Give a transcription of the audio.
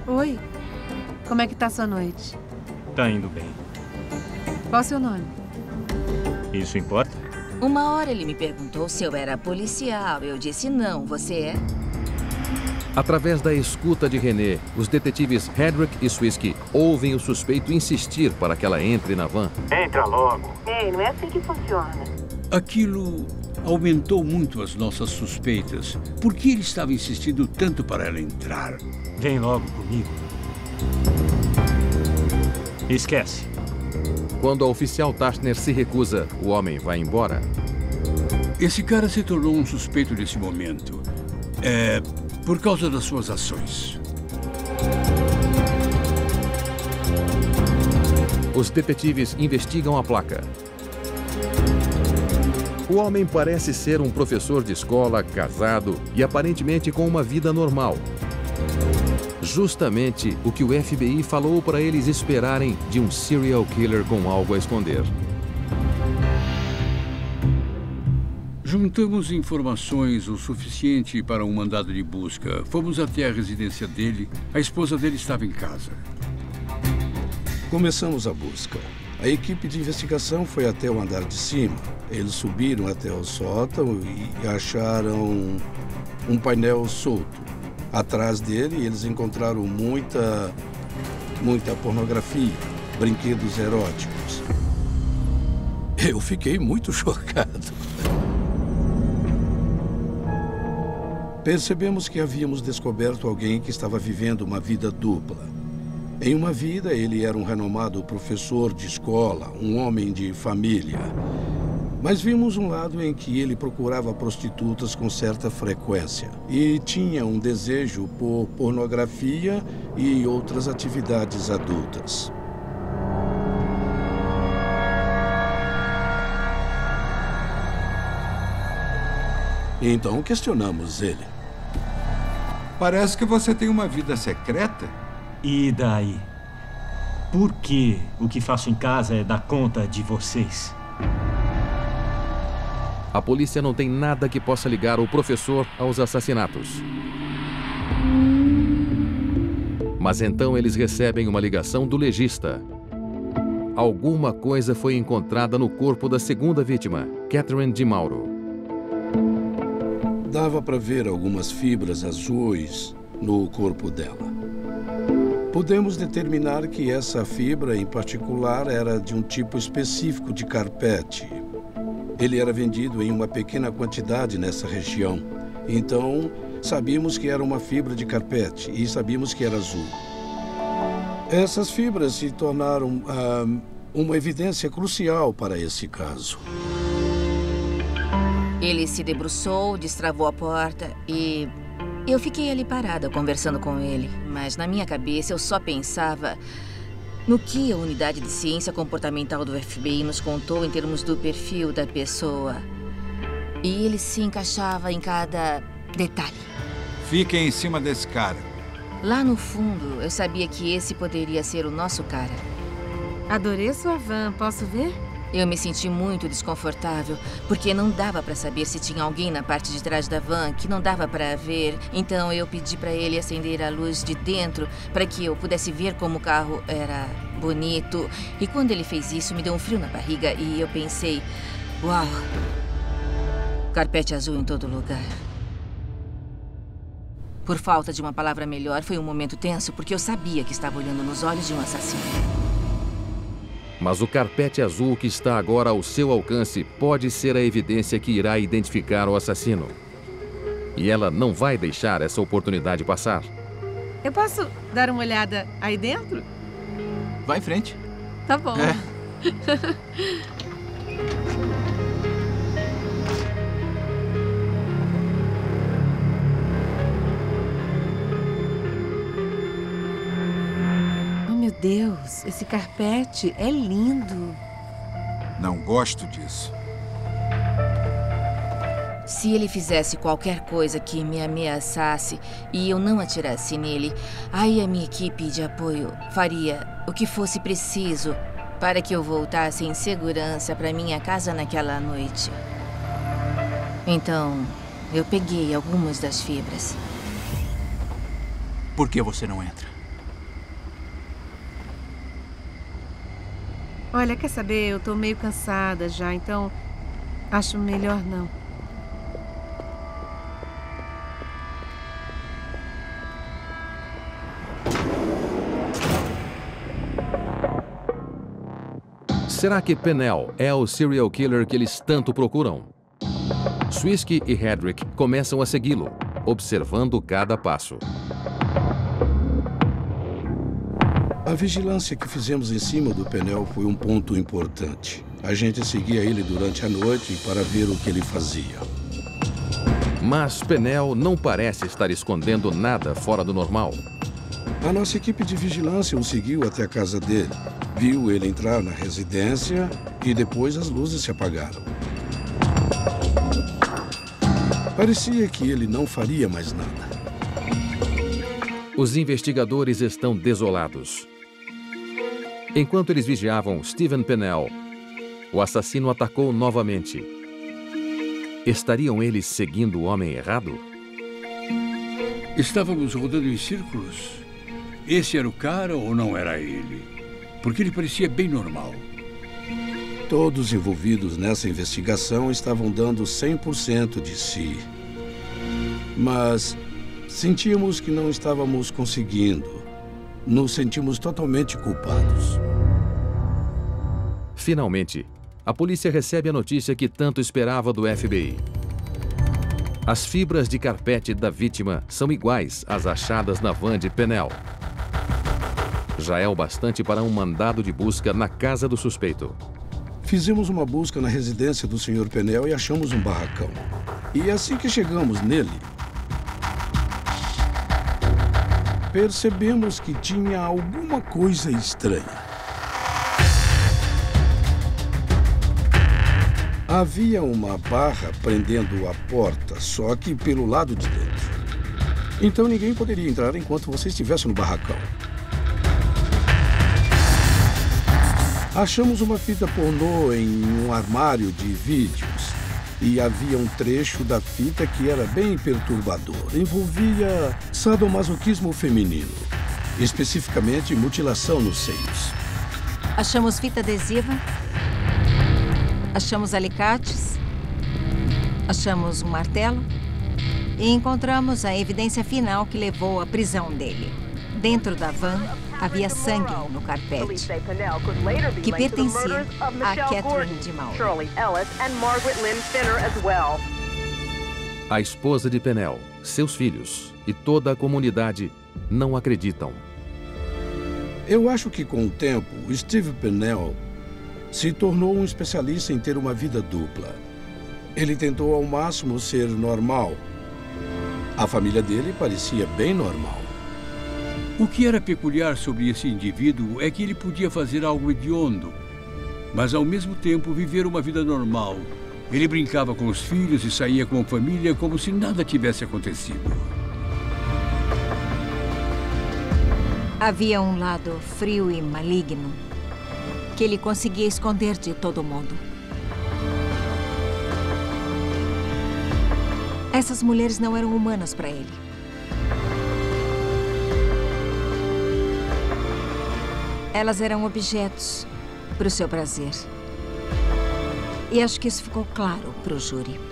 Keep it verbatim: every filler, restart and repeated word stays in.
Oi. Como é que tá sua noite? Tá indo bem. Qual o seu nome? Isso importa? Uma hora ele me perguntou se eu era policial. Eu disse não, você é? Através da escuta de René, os detetives Hedrick e Swirsky ouvem o suspeito insistir para que ela entre na van. Entra logo. Ei, não é assim que funciona. Aquilo aumentou muito as nossas suspeitas. Por que ele estava insistindo tanto para ela entrar? Vem logo comigo. Esquece. Quando a oficial Tashner se recusa, o homem vai embora. Esse cara se tornou um suspeito nesse momento. É por causa das suas ações. Os detetives investigam a placa. O homem parece ser um professor de escola, casado e aparentemente com uma vida normal. Justamente o que o F B I falou para eles esperarem de um serial killer com algo a esconder. Juntamos informações o suficiente para um mandado de busca. Fomos até a residência dele. A esposa dele estava em casa. Começamos a busca. A equipe de investigação foi até o andar de cima. Eles subiram até o sótão e acharam um painel solto. Atrás dele, eles encontraram muita, muita pornografia, brinquedos eróticos. Eu fiquei muito chocado. Percebemos que havíamos descoberto alguém que estava vivendo uma vida dupla. Em uma vida, ele era um renomado professor de escola, um homem de família. Mas vimos um lado em que ele procurava prostitutas com certa frequência e tinha um desejo por pornografia e outras atividades adultas. Então questionamos ele. Parece que você tem uma vida secreta. E daí? Por que o que faço em casa é dar conta de vocês? A polícia não tem nada que possa ligar o professor aos assassinatos. Mas então eles recebem uma ligação do legista. Alguma coisa foi encontrada no corpo da segunda vítima, Catherine DiMauro. Dava para ver algumas fibras azuis no corpo dela. Podemos determinar que essa fibra em particular era de um tipo específico de carpete. Ele era vendido em uma pequena quantidade nessa região. Então, sabíamos que era uma fibra de carpete e sabíamos que era azul. Essas fibras se tornaram ah, uma evidência crucial para esse caso. Ele se debruçou, destravou a porta e eu fiquei ali parada conversando com ele. Mas na minha cabeça eu só pensava no que a unidade de ciência comportamental do F B I nos contou em termos do perfil da pessoa. E ele se encaixava em cada detalhe. Fiquem em cima desse cara. Lá no fundo, eu sabia que esse poderia ser o nosso cara. Adorei sua van. Posso ver? Eu me senti muito desconfortável, porque não dava para saber se tinha alguém na parte de trás da van que não dava para ver. Então eu pedi para ele acender a luz de dentro para que eu pudesse ver como o carro era bonito. E quando ele fez isso, me deu um frio na barriga e eu pensei, uau, carpete azul em todo lugar. Por falta de uma palavra melhor, foi um momento tenso, porque eu sabia que estava olhando nos olhos de um assassino. Mas o carpete azul que está agora ao seu alcance pode ser a evidência que irá identificar o assassino. E ela não vai deixar essa oportunidade passar. Eu posso dar uma olhada aí dentro? Vai em frente. Tá bom. É. Meu Deus, esse carpete é lindo. Não gosto disso. Se ele fizesse qualquer coisa que me ameaçasse e eu não atirasse nele, aí a minha equipe de apoio faria o que fosse preciso para que eu voltasse em segurança para minha casa naquela noite. Então, eu peguei algumas das fibras. Por que você não entra? Olha, quer saber? Eu tô meio cansada já, então acho melhor não. Será que Pennell é o serial killer que eles tanto procuram? Swirsky e Hedrick começam a segui-lo, observando cada passo. A vigilância que fizemos em cima do Pennell foi um ponto importante. A gente seguia ele durante a noite para ver o que ele fazia. Mas Pennell não parece estar escondendo nada fora do normal. A nossa equipe de vigilância o seguiu até a casa dele. Viu ele entrar na residência e depois as luzes se apagaram. Parecia que ele não faria mais nada. Os investigadores estão desolados. Enquanto eles vigiavam Steven Pennell, o assassino atacou novamente. Estariam eles seguindo o homem errado? Estávamos rodando em círculos. Esse era o cara ou não era ele? Porque ele parecia bem normal. Todos envolvidos nessa investigação estavam dando cem por cento de si. Mas sentíamos que não estávamos conseguindo. Nos sentimos totalmente culpados. Finalmente, a polícia recebe a notícia que tanto esperava do F B I. As fibras de carpete da vítima são iguais às achadas na van de Pennell. Já é o bastante para um mandado de busca na casa do suspeito. Fizemos uma busca na residência do senhor Pennell e achamos um barracão. E assim que chegamos nele, percebemos que tinha alguma coisa estranha. Havia uma barra prendendo a porta, só que pelo lado de dentro. Então ninguém poderia entrar enquanto você estivesse no barracão. Achamos uma fita pornô em um armário de vídeos. E havia um trecho da fita que era bem perturbador. Envolvia sadomasoquismo feminino. Especificamente, mutilação nos seios. Achamos fita adesiva. Achamos alicates. Achamos um martelo. E encontramos a evidência final que levou à prisão dele. Dentro da van, havia sangue no carpete, que pertencia a Catherine de Mauro. A esposa de Pennell, seus filhos e toda a comunidade não acreditam. Eu acho que com o tempo, Steve Pennell se tornou um especialista em ter uma vida dupla. Ele tentou ao máximo ser normal. A família dele parecia bem normal. O que era peculiar sobre esse indivíduo é que ele podia fazer algo hediondo, mas ao mesmo tempo viver uma vida normal. Ele brincava com os filhos e saía com a família como se nada tivesse acontecido. Havia um lado frio e maligno que ele conseguia esconder de todo mundo. Essas mulheres não eram humanas para ele. Elas eram objetos para o seu prazer. E acho que isso ficou claro para o júri.